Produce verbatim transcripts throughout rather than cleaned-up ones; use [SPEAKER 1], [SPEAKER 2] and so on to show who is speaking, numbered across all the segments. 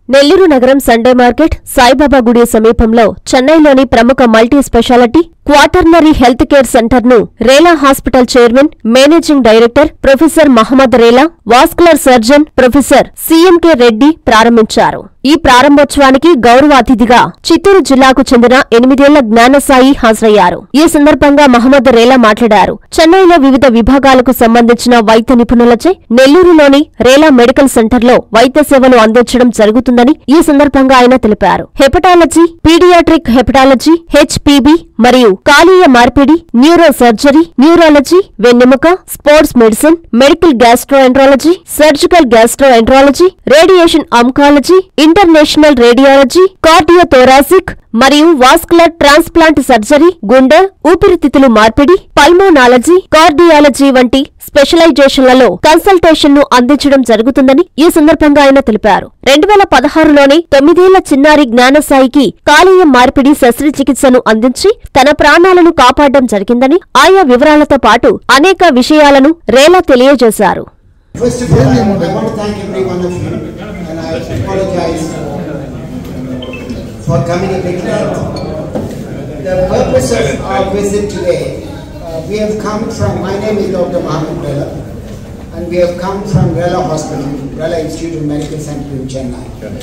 [SPEAKER 1] నెల్లూరు నగరం Sunday market Saibaba గుడి సమీపంలో చెన్నైలోని ప్రముఖ multi speciality quaternary health care సెంటర్ను Rela hospital chairman managing director professor Mohamed Rela, vascular surgeon professor CMK Reddy ప్రారంభించారు. ఈ ప్రారంభోత్సవానికి గౌరవ అతిథిగా చిత్తూరు జిల్లాకు చెందిన ఎనిమిదేళ్ల జ్ఞానసాయి హాజరయ్యారు. ఈ సందర్భంగా మహమ్మద్ రేలా మాట్లాడారు. చెన్నైలో వివిధ విభాగాలకు సంబంధించిన వైద్య నిపుణులచే నెల్లూరులోని రేలా మెడికల్ సెంటర్లో వైద్య సేవలు అందించడం జరుగుతుందని ఈ సందర్భంగా ఆయన తెలిపారు. హెపటాలజీ, పీడియాట్రిక్ హెపటాలజీ, హెచ్పీబీ మరియు కాలీయ మార్పిడి, న్యూరో సర్జరీ, న్యూరాలజీ, వెన్నెముక, sports medicine, medical gastroenterology, surgical gastroenterology, radiation oncology, international radiology, cardiothoracic మరియు వాస్కులర్ ట్రాన్స్ప్లాంట్ సర్జరీ, గుండె, ఊపిరితిత్తులు మార్పిడి, పల్మోనాలజీ, కార్డియాలజీ వంటి స్పెషలైజేషన్లలో కన్సల్టేషన్ ను అందించడం జరుగుతుందని ఈ సందర్భంగా ఆయన తెలిపారు. రెండు వేల పదహారులోనే తొమ్మిదేళ్ల చిన్నారి జ్ఞానసాయికి కాలేయం మార్పిడి శస్త్రచికిత్సను అందించి తన ప్రాణాలను కాపాడడం జరిగిందని ఆయా వివరాలతో పాటు అనేక విషయాలను రేలా తెలియజేశారు.
[SPEAKER 2] For coming a bit late. The purpose of our visit today, uh, we have come from, my name is Doctor Mohammed Rela, and we have come from Rela Hospital, Rela Institute of Medical Center in Chennai.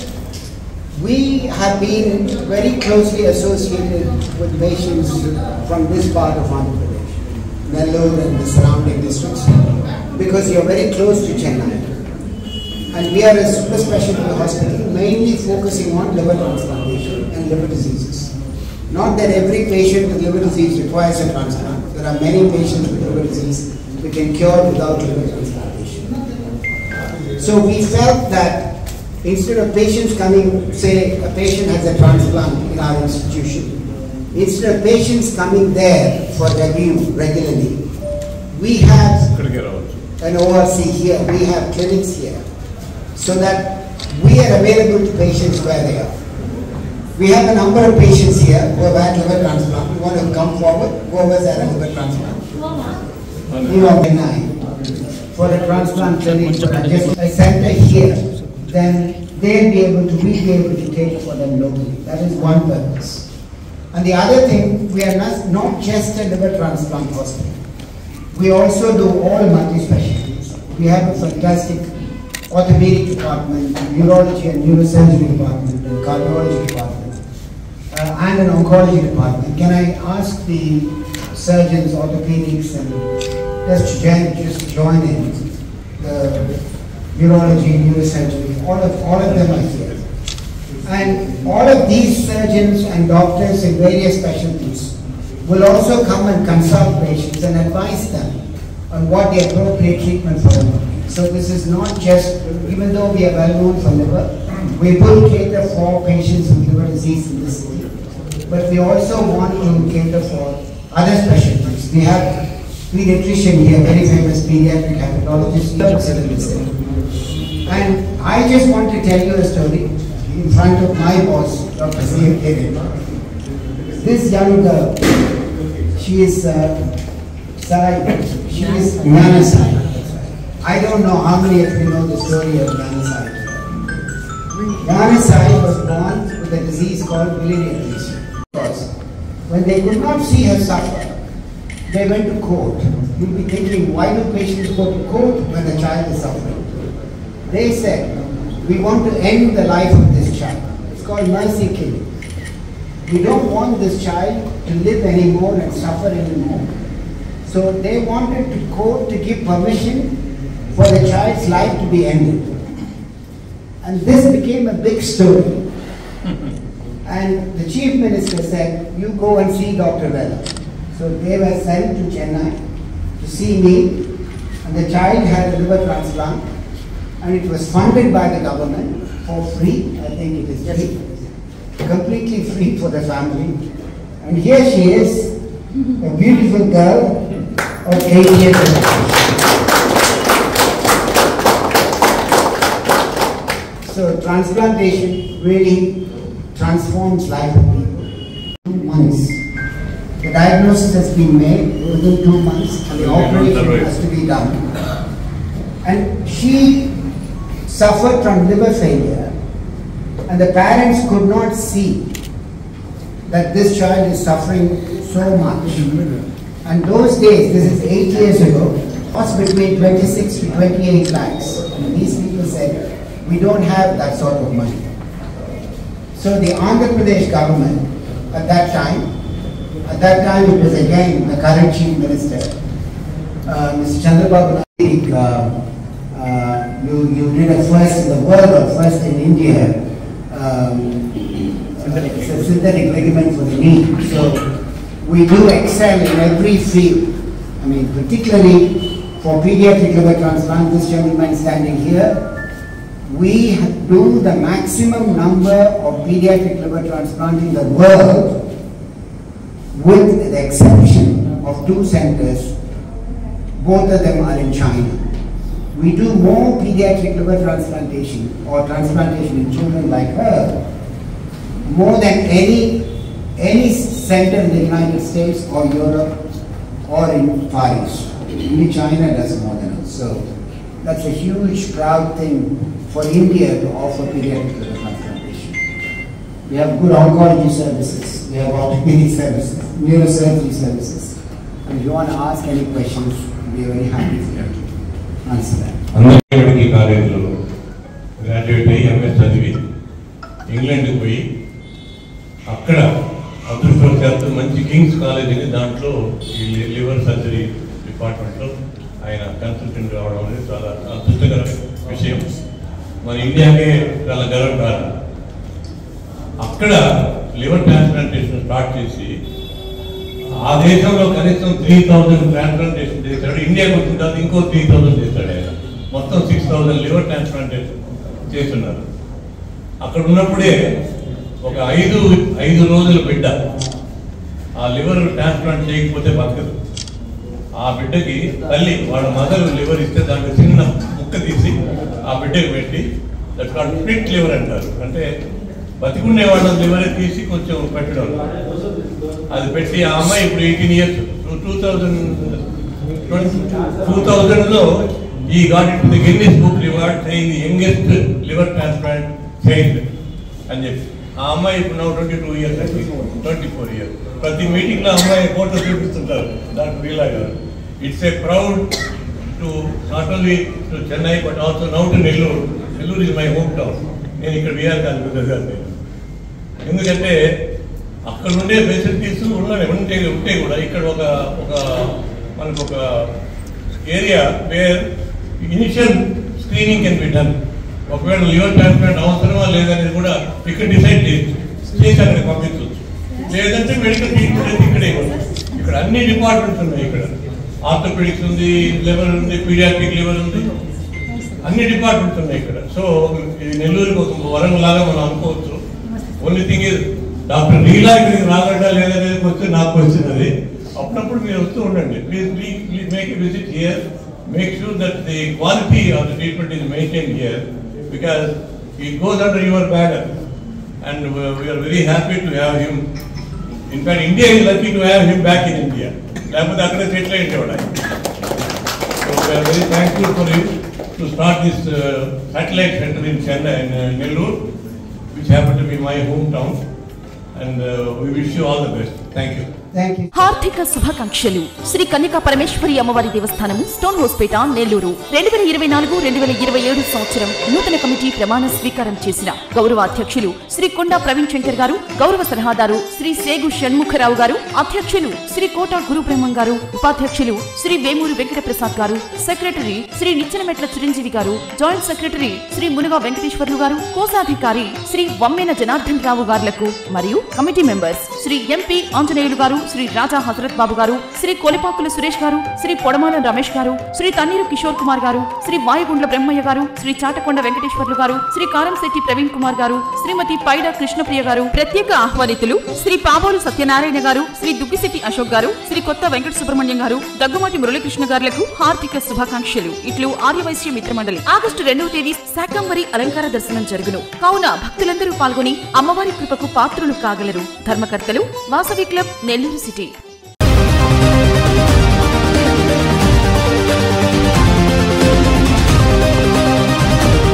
[SPEAKER 2] We have been very closely associated with patients from this part of Andhra Pradesh, Nellore and the surrounding districts, because you are very close to Chennai. And we are a super specialty hospital mainly focusing on liver transplantation and liver diseases. Not that every patient with liver disease requires a transplant. There are many patients with liver disease we can cure without liver transplantation. So we felt that instead of patients coming, say a patient has a transplant in our institution, instead of patients coming there for review regularly, we have an O R C here, we have clinics here, so that we are available to patients where they are. We have a number of patients here who have had liver transplant. We want to come forward, whoever's had a liver transplant. We are benign for a transplant clinic, just a center here, then they'll be able to, we'll be able to take for them locally. That is one purpose. And the other thing, we are not, not just a liver transplant hospital. We also do all multi-specialties. We have a fantastic orthopedic department, neurology and neurosurgery department, and cardiology department, uh, and an oncology department. Can I ask the surgeons, orthopedics, and just to join, just join in the neurology, neurosurgery? All of all of them are here, and all of these surgeons and doctors in various specialties will also come and consult patients and advise them on what the appropriate treatment for them. So this is not just, even though we are well known for liver, we will cater for patients with liver disease in this city. But we also want to cater for other specialties. We have pediatrician here, very famous pediatric hepatologist, and I just want to tell you a story in front of my boss, Doctor C M K Reddy. This young girl, she is uh, Sai, she is Gnanasai. I don't know how many of you know the story of Gnanasai. Gnanasai was born with a disease called biliary atresia. When they could not see her suffer, they went to court. You'll be thinking, why do patients go to court when a child is suffering? They said, we want to end the life of this child. It's called mercy killing. We don't want this child to live anymore and suffer anymore. So they wanted to court to give permission for the child's life to be ended. And this became a big story. And the chief minister said, you go and see Doctor Rela. So they were sent to Chennai to see me, and the child had a liver transplant, and it was funded by the government for free. I think it is free, completely free for the family. And here she is, a beautiful girl of eight years old. So transplantation really transforms life of people. Two months. The diagnosis has been made within two months and the operation has to be done. And she suffered from liver failure and the parents could not see that this child is suffering so much. And those days, this is eight years ago, cost between twenty-six to twenty-eight lakhs. And these people said, we don't have that sort of money. So the Andhra Pradesh government at that time, at that time it was again the current chief minister, uh, Mister Chandrababu Naidu, uh, uh, you, you did a first in the world or first in India, um, it's a synthetic ligament for the knee. So we do excel in every field. I mean, particularly for pediatric liver transplant, this gentleman standing here, we do the maximum number of pediatric liver transplant in the world, with the exception of two centers. Both of them are in China. We do more pediatric liver transplantation or transplantation in children like her, more than any any center in the United States or Europe or in Far East. Only China does more than us. So that's a huge proud thing for India to offer pediatric liver transplantation. We have good oncology services, we have orthopedic services, neurosurgery services. And if you want to ask any questions, we are very happy to answer that.
[SPEAKER 3] అందరికీ కాలేజీలో graduate అయ్యి MS చదివి ఇంగ్లాండ్కి పోయి అక్కడ అదృష్టవశాత్తు మంచి Kings కాలేజీని దాంట్లో ఈ లివర్ సర్జరీ డిపార్ట్మెంట్లో ఆయన కన్సల్టెంట్ రావడం అనేది చాలా అదృష్టకర విషయం. మన ఇండియాకే చాలా గర్వకారణం. అక్కడ లివర్ ట్రాన్స్ప్లాంటేషన్ స్టార్ట్ చేసి ఆ దేశంలో కనీసం త్రీ థౌజండ్ ట్రాన్స్ప్లాంటేషన్ చేశాడు. ఇండియాకి వచ్చిన తర్వాత ఇంకో త్రీ థౌజండ్ చేశాడు ఆయన. మొత్తం సిక్స్ థౌజండ్ లివర్ ట్రాన్స్ప్లాంటేషన్ చేస్తున్నారు. అక్కడ ఉన్నప్పుడే ఒక ఐదు ఐదు రోజుల బిడ్డ ఆ లివర్ ట్రాన్స్ప్లాంట్ చేయకపోతే బతకదు. ఆ బిడ్డకి తల్లి వాళ్ళ మదర్ లివర్ ఇస్తే దాంట్లో చిన్న ముక్క తీసి ఆ బిడ్డకి పెట్టి దట్ కాల్డ్ స్ప్లిట్ లివర్ అంటారు. అంటే బతికుండే వాళ్ళ లివర్ తీసి కొంచెం పెట్టడం, అది పెట్టి ఆ అమ్మాయి ఇప్పుడు eighteen years two thousand two thousand లో ఈ got it the Guinness book reward saying the youngest liver transplant changed అని చెప్పి. ఆ అమ్మాయి ఇప్పుడు నా ట్వంటీ టూ ఇయర్స్ అయితే ట్వంటీ ఫోర్ ఇయర్స్ ప్రతి మీటింగ్ లో అమ్మాయి ఫోటో చూపిస్తుంటారు డాక్టర్ లీలా గారు. It's a proud to not only to Chennai but also now to Nellore. Nellore is my home town. నేను ఇక్కడ బీఆర్ కాదు గారు నేను. ఎందుకంటే అక్కడ ఉండే ఫెసిలిటీస్ ఉన్నాయి ఉంటే ఉంటే కూడా ఇక్కడ ఒక ఒక మనకు ఒక area where initial screening can be done. ఒకవేళ లివర్ ట్రాన్స్ప్లాంట్ అవసరమా లేదనేది కూడా ఇక్కడ డిసైడ్ చేసి చేసి అక్కడికి పంపించవచ్చు. లేదంటే మెడికల్ ట్రీట్మెంట్ ఇక్కడే ఇక్కడ అన్ని డిపార్ట్మెంట్స్ ఉన్నాయి. ఇక్కడ ఆర్థోపెడిక్స్ ఉంది, లివర్ ఉంది, పీడియాట్రిక్ లివర్ ఉంది, అన్ని డిపార్ట్మెంట్స్ ఉన్నాయి ఇక్కడ. సో ఇది నెల్లూరుకి ఒక వరం లాగా మనం అనుకోవచ్చు. Only thing is doctor Leela ఇక్కడికి రాగలడా లేదనేది వస్తే నాకు వచ్చినది. అప్పుడప్పుడు మీరు వస్తూ ఉండండి. Please please please make a visit here. Make sure that the quality of the treatment is maintained here, because it goes under your banner, and we are very happy to have him. In fact, India is lucky to have him back in India. So we are very thankful for him to start this uh, satellite center in Chennai and uh, Nellore, which happened to be my hometown, and uh, we wish you all the best. Thank you.
[SPEAKER 4] హార్దిక శుభాకాంక్షలు. శ్రీ కన్యకా పరమేశ్వరి అమ్మవారి దేవస్థానము, stone హౌస్పేట, Nellore. రెండు వేల ఇరవై నాలుగు రెండు వేల ఇరవై ఏడు సంవత్సరం నూతన కమిటీ ప్రమాణ స్వీకారం చేసిన గౌరవ అధ్యక్షులు శ్రీ కొండా ప్రవీణ్ శంకర్ గారు, గౌరవ సలహాదారు శ్రీ సేగు షణ్ముఖరావు గారు, అధ్యక్షులు శ్రీ కోట గురుబ్రహ్మం గారు, ఉపాధ్యక్షులు శ్రీ వేమూరి వెంకట ప్రసాద్ గారు, సెక్రటరీ శ్రీ నిచ్చెనమెట్ల చిరంజీవి గారు, జాయింట్ సెక్రటరీ శ్రీ మునుగా వెంకటేశ్వర్లు గారు, కోశాధికారి శ్రీ వమ్మెన జనార్దన్ రావు గారులకు మరియు committee members Shri MP Anjaneyulu గారు, శ్రీ రాజా హజరత్ బాబు గారు, శ్రీ కొలిపాకుల సురేష్ గారు, శ్రీ పొడమాల రమేష్ గారు, శ్రీ తన్నీరు కిషోర్ కుమార్ గారు, శ్రీ వాయుగుండ్ల బ్రహ్మయ్య గారు, శ్రీ చాటకొండ వెంకటేశ్వర్లు గారు, శ్రీ కారంశెట్టి ప్రవీణ్ కుమార్ గారు, శ్రీమతి పైడ కృష్ణప్రియ గారు, ప్రత్యేక ఆహ్వానితులు శ్రీ పాబోలు సత్యనారాయణ గారు, శ్రీ దుగ్గిశెట్టి అశోక్ గారు, శ్రీ కొత్త వెంకట సుబ్రహ్మణ్యం గారు, దగ్గుమాటి మురళీకృష్ణ గారులకు హార్దిక శుభాకాంక్షలు. ఇట్లు ఆర్యవైశ్య మిత్రమండలి. ఆగస్టు రెండవ తేదీ శాకంబరి అలంకార దర్శనం జరుగును. కావున భక్తులందరూ పాల్గొని అమ్మవారి కృపకు పాత్రులు కాగలరు. ధర్మకర్తలు వాసవి క్లబ్, నెల్లూరు సిటీ.